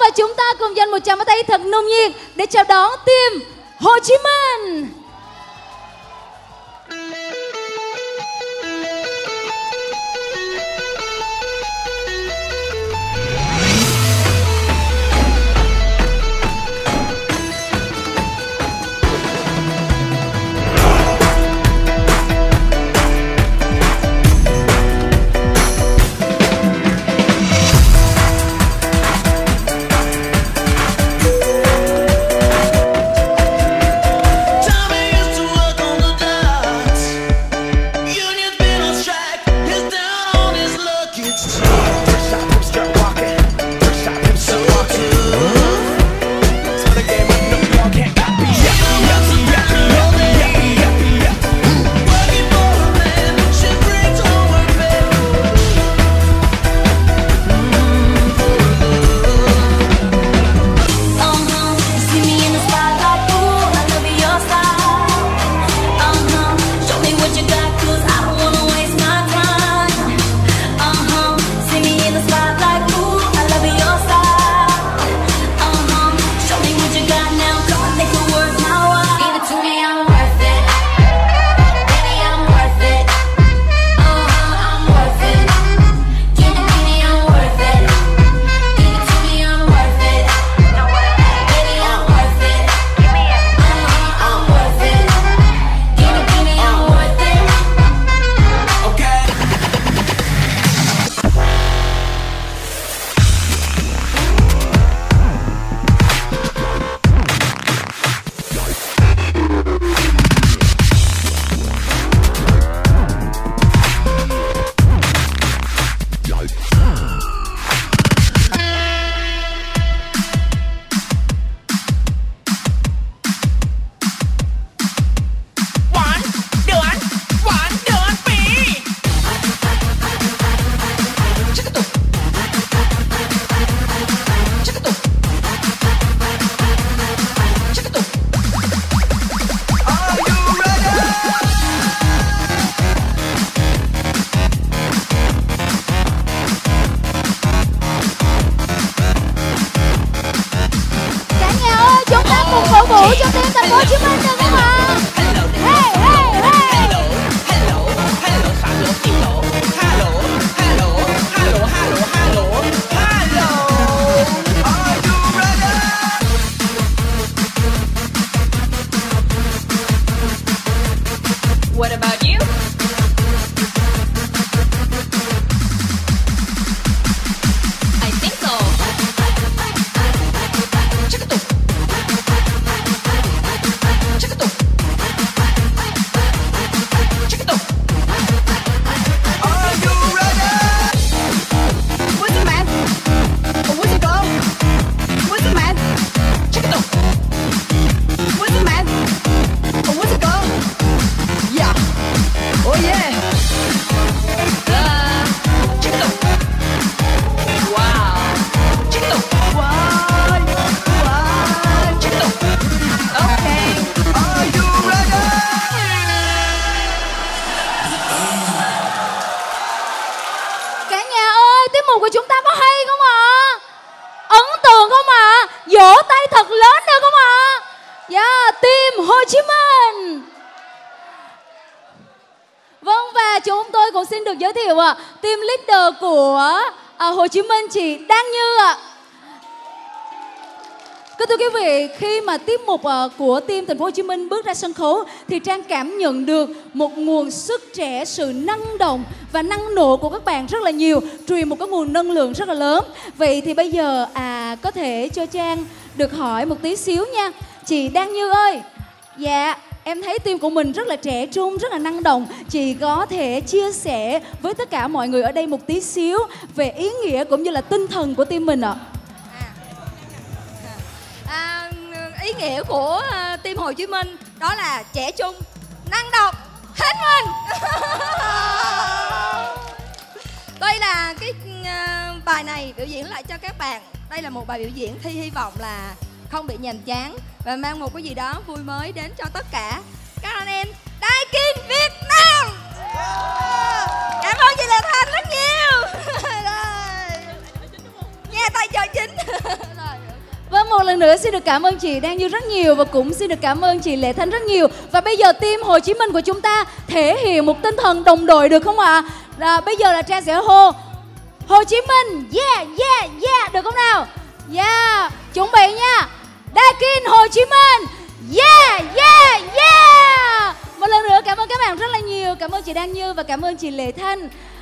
và chúng ta cùng dành một tràng pháo tay thật nồng nhiệt để chào đón team Hồ Chí Minh. Team leader của Hồ Chí Minh, chị Đan Như ạ. Kính thưa quý vị, khi mà tiết mục của team Thành phố Hồ Chí Minh bước ra sân khấu thì Trang cảm nhận được một nguồn sức trẻ, sự năng động và năng nổ của các bạn rất là nhiều, truyền một cái nguồn năng lượng rất là lớn. Vậy thì bây giờ có thể cho Trang được hỏi một tí xíu nha. Chị Đan Như ơi, dạ em thấy team của mình rất là trẻ trung, rất là năng động. Chị có thể chia sẻ với tất cả mọi người ở đây một tí xíu về ý nghĩa cũng như là tinh thần của team mình ạ? Ý nghĩa của team Hồ Chí Minh đó là trẻ trung, năng động, hết mình. Đây là cái bài này biểu diễn lại cho các bạn. Đây là một bài biểu diễn Thi hy vọng là không bị nhàm chán và mang một cái gì đó vui mới đến cho tất cả các anh em Daikin Việt Nam. Cảm ơn chị Lê Thanh rất nhiều. Nghe tay chờ chính. một lần nữa xin được cảm ơn chị Đan Như rất nhiều và cũng xin được cảm ơn chị Lệ Thanh rất nhiều. Và bây giờ team Hồ Chí Minh của chúng ta thể hiện một tinh thần đồng đội được không ạ? Bây giờ là Trang sẽ hô Hồ Chí Minh, yeah, yeah, yeah, được không nào? Yeah, chuẩn bị nha. Dakin Hồ Chí Minh, yeah, yeah, yeah. Một lần nữa cảm ơn các bạn rất là nhiều. Cảm ơn chị Đan Như và cảm ơn chị Lệ Thanh.